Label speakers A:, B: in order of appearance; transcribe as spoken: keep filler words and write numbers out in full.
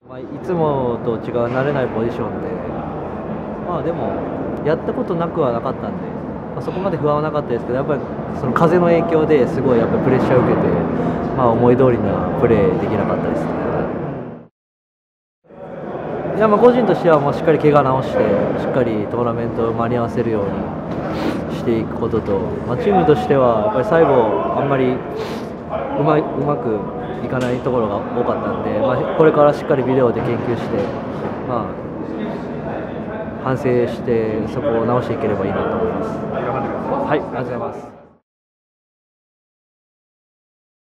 A: まあ、いつもと違う慣れないポジションで、まあでも、やったことなくはなかったんで、まあ、そこまで不安はなかったですけど、やっぱりその風の影響ですごいやっぱりプレッシャーを受けて、まあ、思い通りなプレーできなかったですね。いやまあ個人としてはもうしっかり怪我治して、しっかりトーナメントを間に合わせるようにしていくことと、まあ、チームとしてはやっぱり最後、あんまりうまいうまくいかないところが多かったんで、まあ、これからしっかりビデオで研究して、まあ、反省して、そこを直していければいいなと思います。はい、ありがとうございます。